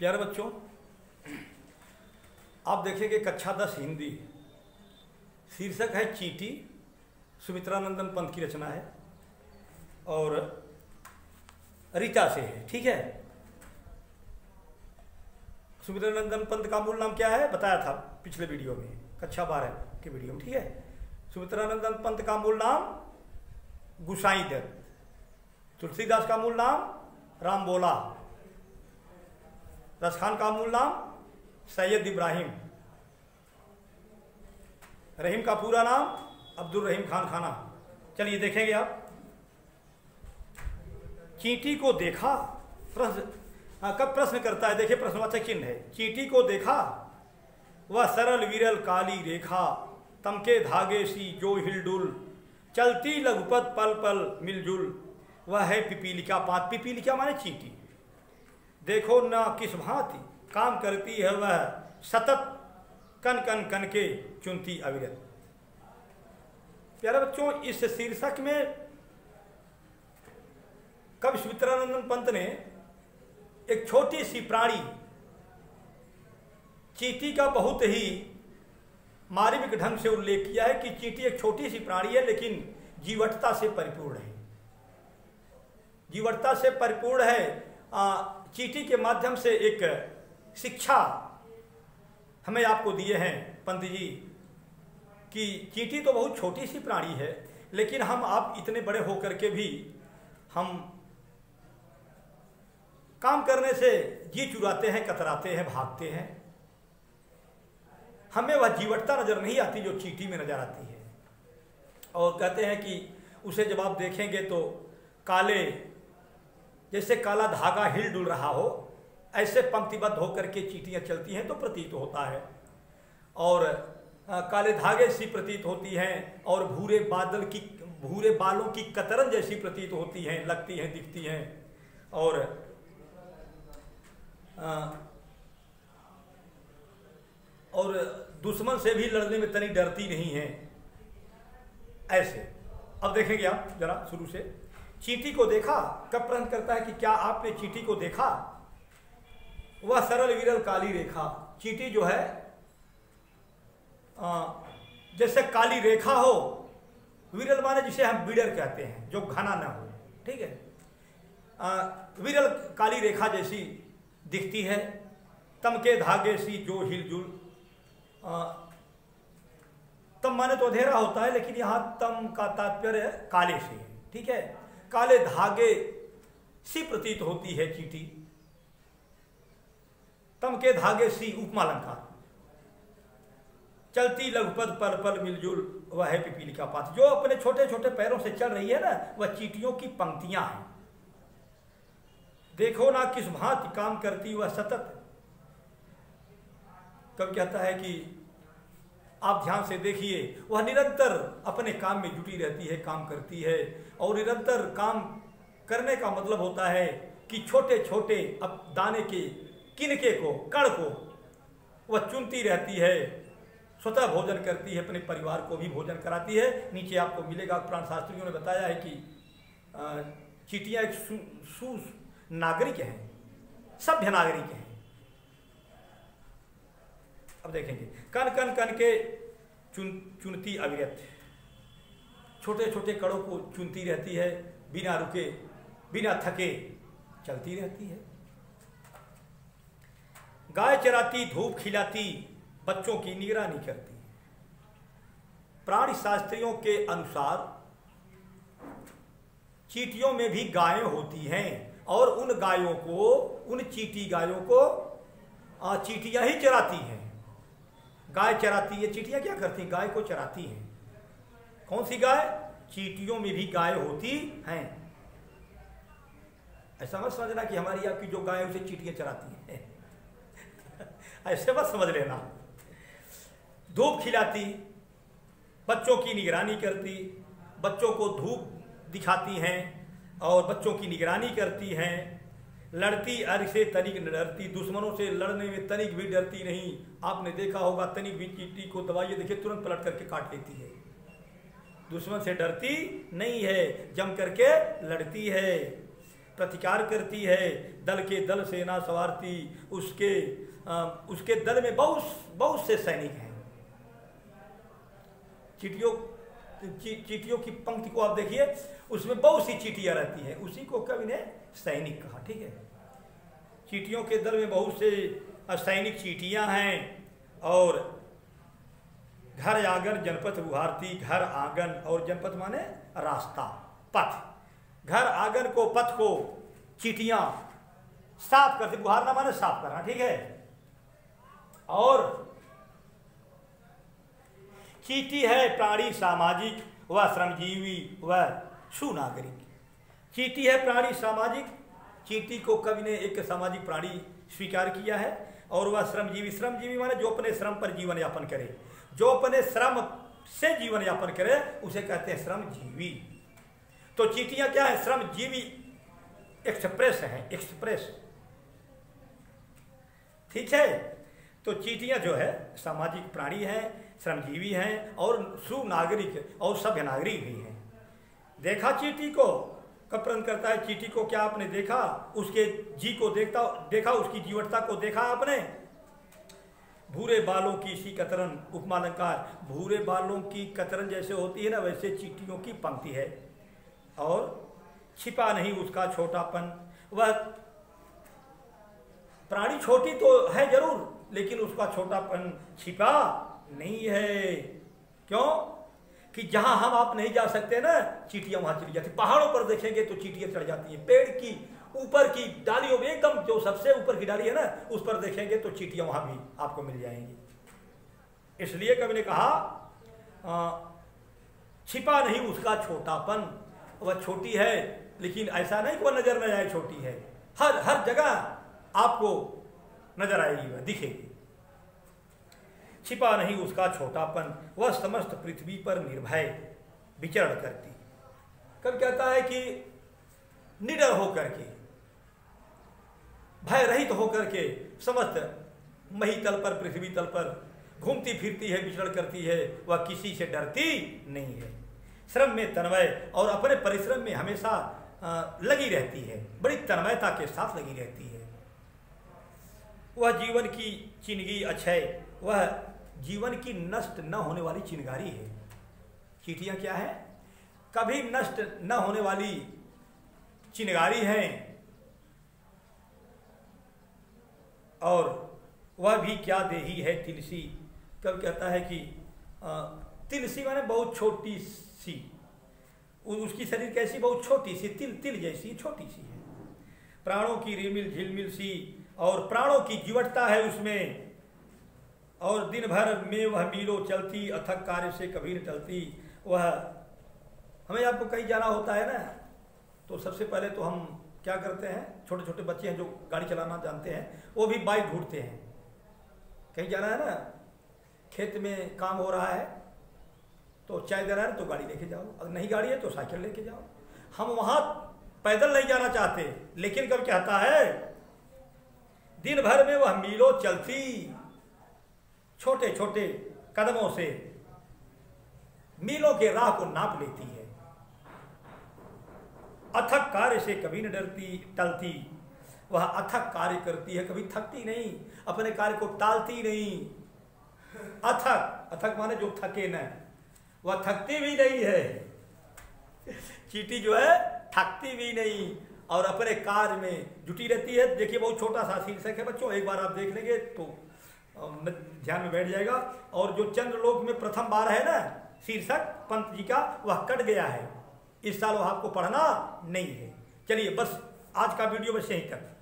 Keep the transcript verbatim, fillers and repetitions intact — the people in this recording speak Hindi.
प्यारे बच्चों, आप देखेंगे कक्षा दस हिंदी, शीर्षक है चींटी। सुमित्रानंदन पंत की रचना है और रीता से है। ठीक है, सुमित्रानंदन पंत का मूल नाम क्या है बताया था पिछले वीडियो में, कक्षा बारह के वीडियो में। ठीक है, सुमित्रानंदन पंत का मूल नाम गुसाई दत्त, तुलसीदास का मूल नाम राम बोला, रसखान का मूल नाम सैयद इब्राहिम, रहीम का पूरा नाम अब्दुल रहीम खान खाना। चलिए देखेंगे आप। चींटी को देखा, प्रश्न कब प्रश्न करता है, देखिए प्रश्नवाचक चिन्ह है। चींटी को देखा वह सरल विरल काली रेखा, तमके धागे सी जो हिलडुल, चलती लघुपथ पल पल मिलजुल, वह है पिपीलिका पात। पिपीलिका माने चींटी। देखो न किस भांति काम करती है वह, सतत कन कन कन के चुनती अविरत। प्यारे बच्चों, इस शीर्षक में कवि सुमित्रानंदन पंत ने एक छोटी सी प्राणी चींटी का बहुत ही मार्मिक ढंग से उल्लेख किया है कि चींटी एक छोटी सी प्राणी है लेकिन जीवटता से परिपूर्ण है। जीवटता से परिपूर्ण है। चींटी के माध्यम से एक शिक्षा हमें आपको दिए हैं पंत जी कि चींटी तो बहुत छोटी सी प्राणी है लेकिन हम आप इतने बड़े होकर के भी हम काम करने से जी चुराते हैं, कतराते हैं, भागते हैं। हमें वह जीवटता नजर नहीं आती जो चींटी में नजर आती है। और कहते हैं कि उसे जब आप देखेंगे तो काले, जैसे काला धागा हिल डुल रहा हो, ऐसे पंक्तिबद्ध होकर के चींटियां चलती हैं तो प्रतीत होता है। और आ, काले धागे सी प्रतीत होती हैं और भूरे बादल की भूरे बालों की कतरन जैसी प्रतीत होती हैं, लगती हैं, दिखती हैं। और आ, और दुश्मन से भी लड़ने में तनी डरती नहीं है। ऐसे अब देखेंगे आप जरा शुरू से। चींटी को देखा, कब प्रश्न करता है कि क्या आपने चींटी को देखा? वह सरल विरल काली रेखा। चींटी जो है आ, जैसे काली रेखा हो, विरल माने जिसे हम बिडर कहते हैं, जो घना न हो। ठीक है, आ, विरल काली रेखा जैसी दिखती है, तमके धागे सी जो हिलजुल। तम माने तो अंधेरा होता है लेकिन यहां तम का तात्पर्य काले से है। ठीक है, काले धागे सी प्रतीत होती है चींटी। तम के धागे सी उपमालंकार। चलती लघुपथ पल पल मिलजुल, वह है पिपीलिका पात। जो अपने छोटे छोटे पैरों से चल रही है ना, वह चींटियों की पंक्तियां हैं। देखो ना किस भांति काम करती वह सतत। कब कहता है कि आप ध्यान से देखिए, वह निरंतर अपने काम में जुटी रहती है, काम करती है। और निरंतर काम करने का मतलब होता है कि छोटे छोटे अब दाने के किनके को, कण को वह चुनती रहती है, स्वतः भोजन करती है, अपने परिवार को भी भोजन कराती है। नीचे आपको मिलेगा, प्राण शास्त्रियों ने बताया है कि चींटियां एक सु, सु नागरिक हैं, सभ्य नागरिक हैं। अब देखेंगे, कन कन कन के चुन चुनती अविरत। छोटे छोटे कणों को चुनती रहती है, बिना रुके बिना थके चलती रहती है। गाय चराती, धूप खिलाती, बच्चों की निगरानी करती। प्राणी शास्त्रियों के अनुसार चींटियों में भी गायें होती हैं और उन गायों को, उन चींटी गायों को चींटियां ही चराती हैं। गाय चराती है, चींटियां क्या करती हैं? गाय को चराती हैं। कौन सी गाय? चींटियों में भी गाय होती हैं। ऐसा मत समझना कि हमारी आपकी जो गाय है उसे चींटियां चराती हैं ऐसे मत समझ लेना। धूप खिलाती, बच्चों की निगरानी करती, बच्चों को धूप दिखाती हैं और बच्चों की निगरानी करती हैं। लड़ती अर्घ से तनिक न डरती, दुश्मनों से लड़ने में तनिक भी डरती नहीं। आपने देखा होगा, तनिक भी चींटी को दबाइए, देखिए तुरंत पलट करके काट लेती है। दुश्मन से डरती नहीं है, जम करके लड़ती है, प्रतिकार करती है। दल के दल सेना सवारती, उसके आ, उसके दल में बहुत बहुत से सैनिक हैं। चींटियों ची, चींटियों की पंक्ति को आप देखिए, उसमें बहुत सी चींटियां रहती हैं, उसी को कवि ने सैनिक कहा। ठीक है, चींटियों के दल में बहुत से सैनिक चींटियां हैं। और घर आंगन जनपथ बुहारती, घर आंगन और जनपथ माने रास्ता, पथ। घर आंगन को, पथ को चींटियां साफ करती, बुहारना माने साफ करना। ठीक है, और चींटी है प्राणी सामाजिक, वह श्रमजीवी, वह सुनागरिक। चींटी है प्राणी सामाजिक, चींटी को कवि ने एक सामाजिक प्राणी स्वीकार किया है। और वह श्रमजीवी, श्रमजीवी माने जो अपने श्रम पर जीवन यापन करे, जो अपने श्रम से जीवन यापन करे उसे कहते हैं श्रमजीवी। तो चींटियां क्या है? श्रमजीवी एक्सप्रेस है, एक्सप्रेस। ठीक है, तो चींटियां जो है सामाजिक प्राणी है, श्रमजीवी हैं और सुनागरिक और सभ्य नागरिक भी हैं। देखा चींटी को, कब प्रश्न करता है चींटी को, क्या आपने देखा? उसके जी को देखता देखा, उसकी जीवटता को देखा आपने? भूरे बालों की सी कतरन, उपमा अलंकार। भूरे बालों की कतरन जैसे होती है ना, वैसे चींटियों की पंक्ति है। और छिपा नहीं उसका छोटापन, वह प्राणी छोटी तो है जरूर, लेकिन उसका छोटापन छिपा नहीं है। क्यों? कि जहां हम आप नहीं जा सकते ना, चींटियां वहां चली जाती। पहाड़ों पर देखेंगे तो चींटियां चढ़ जाती हैं, पेड़ की ऊपर की डालियों में, एकदम जो सबसे ऊपर की डाली है ना, उस पर देखेंगे तो चींटियां वहां भी आपको मिल जाएंगी। इसलिए कवि ने कहा आ, छिपा नहीं उसका छोटापन, वह छोटी है लेकिन ऐसा नहीं कि वह नजर न आए छोटी है, हर हर जगह आपको नजर आएगी, वह दिखेगी। छिपा नहीं उसका छोटापन, वह समस्त पृथ्वी पर निर्भय विचरण करती। कब कहता है कि निडर होकर के, भय रहित होकर के समस्त महीतल पर, पृथ्वी तल पर घूमती फिरती है, विचरण करती है, वह किसी से डरती नहीं है। श्रम में तन्मय और अपने परिश्रम में हमेशा आ, लगी रहती है, बड़ी तन्मयता के साथ लगी रहती है। वह जीवन की चिनगी अक्षय, वह जीवन की नष्ट न होने वाली चिनगारी है। चींटियां क्या है? कभी नष्ट न होने वाली चिनगारी है। और वह भी क्या देही है तिलसी। कब कहता है कि आ, तिलसी माने बहुत छोटी सी, उसकी शरीर कैसी? बहुत छोटी सी, तिल तिल जैसी छोटी सी है। प्राणों की रिमिल झिलमिल सी, और प्राणों की जीवटता है उसमें। और दिन भर में वह मीलों चलती, अथक कार्य से कभी न टलती। वह, हमें आपको कहीं जाना होता है ना, तो सबसे पहले तो हम क्या करते हैं, छोटे छोटे बच्चे हैं जो गाड़ी चलाना जानते हैं, वो भी बाइक ढूंढते हैं। कहीं जाना है ना, खेत में काम हो रहा है तो चाय दे रहा है तो गाड़ी लेके जाओ, अगर नहीं गाड़ी है तो साइकिल लेके जाओ। हम वहां पैदल नहीं जाना चाहते, लेकिन कब कहता है दिन भर में वह मीलों चलती, छोटे छोटे कदमों से मीलों के राह को नाप लेती है। अथक कार्य से कभी न डरती टलती, वह अथक कार्य करती है, कभी थकती नहीं, अपने कार्य को टालती नहीं। अथक, अथक माने जो थके न, वह थकती भी नहीं है। चींटी जो है थकती भी नहीं और अपने कार्य में जुटी रहती है। देखिए बहुत छोटा सा शीर्षक है बच्चों, एक बार आप देख लेंगे तो ध्यान में बैठ जाएगा। और जो चंद्रलोक में प्रथम बार है ना शीर्षक पंत जी का, वह कट गया है, इस साल वह आपको पढ़ना नहीं है। चलिए बस आज का वीडियो बस यहीं तक।